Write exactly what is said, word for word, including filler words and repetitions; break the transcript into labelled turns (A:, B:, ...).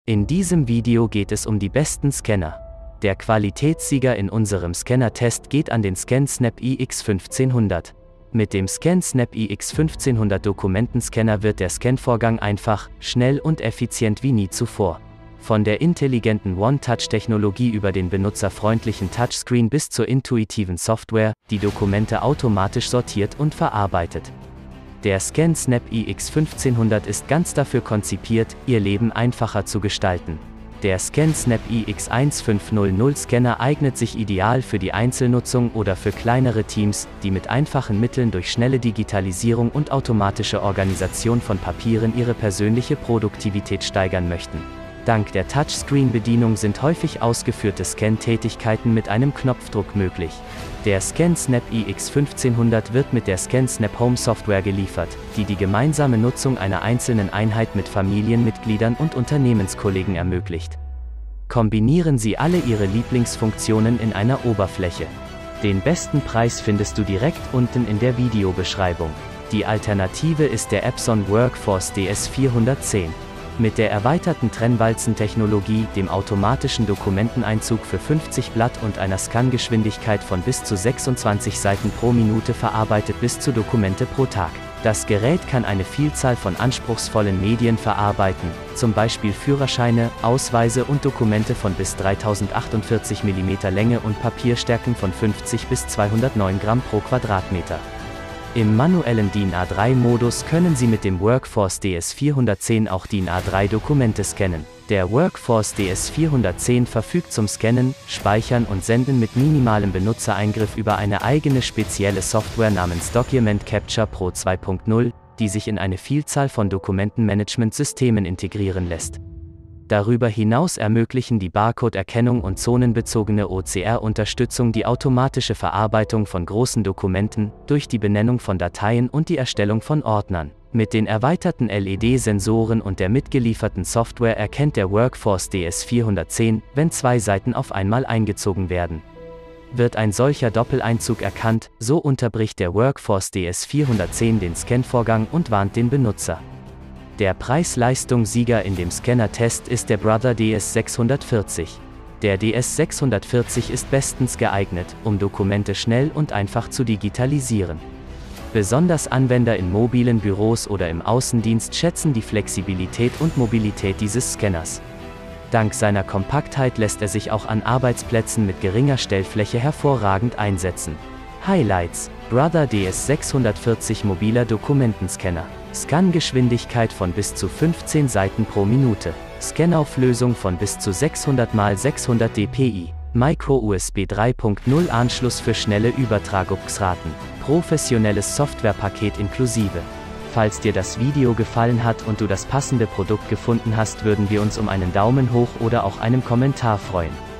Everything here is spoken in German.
A: In diesem Video geht es um die besten Scanner. Der Qualitätssieger in unserem Scanner-Test geht an den ScanSnap i X fünfzehnhundert. Mit dem ScanSnap i X fünfzehnhundert Dokumentenscanner wird der Scanvorgang einfach, schnell und effizient wie nie zuvor. Von der intelligenten One-Touch-Technologie über den benutzerfreundlichen Touchscreen bis zur intuitiven Software, die Dokumente automatisch sortiert und verarbeitet. Der ScanSnap i X fünfzehnhundert ist ganz dafür konzipiert, Ihr Leben einfacher zu gestalten. Der ScanSnap i X fünfzehnhundert Scanner eignet sich ideal für die Einzelnutzung oder für kleinere Teams, die mit einfachen Mitteln durch schnelle Digitalisierung und automatische Organisation von Papieren ihre persönliche Produktivität steigern möchten. Dank der Touchscreen-Bedienung sind häufig ausgeführte Scan-Tätigkeiten mit einem Knopfdruck möglich. Der ScanSnap i X fünfzehnhundert wird mit der ScanSnap Home Software geliefert, die die gemeinsame Nutzung einer einzelnen Einheit mit Familienmitgliedern und Unternehmenskollegen ermöglicht. Kombinieren Sie alle Ihre Lieblingsfunktionen in einer Oberfläche. Den besten Preis findest du direkt unten in der Videobeschreibung. Die Alternative ist der Epson Workforce D S vierhundertzehn. Mit der erweiterten Trennwalzen-Technologie, dem automatischen Dokumenteneinzug für fünfzig Blatt und einer Scangeschwindigkeit von bis zu sechsundzwanzig Seiten pro Minute verarbeitet bis zu Dokumente pro Tag. Das Gerät kann eine Vielzahl von anspruchsvollen Medien verarbeiten, zum Beispiel Führerscheine, Ausweise und Dokumente von bis dreitausendachtundvierzig Millimeter Länge und Papierstärken von fünfzig bis zweihundertneun Gramm pro Quadratmeter. Im manuellen D I N A drei Modus können Sie mit dem Workforce D S vierhundertzehn auch D I N A drei Dokumente scannen. Der Workforce D S vierhundertzehn verfügt zum Scannen, Speichern und Senden mit minimalem Benutzereingriff über eine eigene spezielle Software namens Document Capture Pro zwei Punkt null, die sich in eine Vielzahl von Dokumentenmanagementsystemen integrieren lässt. Darüber hinaus ermöglichen die Barcode-Erkennung und zonenbezogene O C R-Unterstützung die automatische Verarbeitung von großen Dokumenten, durch die Benennung von Dateien und die Erstellung von Ordnern. Mit den erweiterten L E D-Sensoren und der mitgelieferten Software erkennt der Workforce D S vierhundertzehn, wenn zwei Seiten auf einmal eingezogen werden. Wird ein solcher Doppeleinzug erkannt, so unterbricht der Workforce D S vierhundertzehn den Scanvorgang und warnt den Benutzer. Der Preis-Leistung-Sieger in dem Scanner-Test ist der Brother D S sechshundertvierzig. Der D S sechshundertvierzig ist bestens geeignet, um Dokumente schnell und einfach zu digitalisieren. Besonders Anwender in mobilen Büros oder im Außendienst schätzen die Flexibilität und Mobilität dieses Scanners. Dank seiner Kompaktheit lässt er sich auch an Arbeitsplätzen mit geringer Stellfläche hervorragend einsetzen. Highlights: Brother D S sechshundertvierzig mobiler Dokumentenscanner. Scangeschwindigkeit von bis zu fünfzehn Seiten pro Minute. Scanauflösung von bis zu sechshundert mal sechshundert dpi. Micro-U S B drei Punkt null Anschluss für schnelle Übertragungsraten. Professionelles Softwarepaket inklusive. Falls dir das Video gefallen hat und du das passende Produkt gefunden hast, würden wir uns um einen Daumen hoch oder auch einen Kommentar freuen.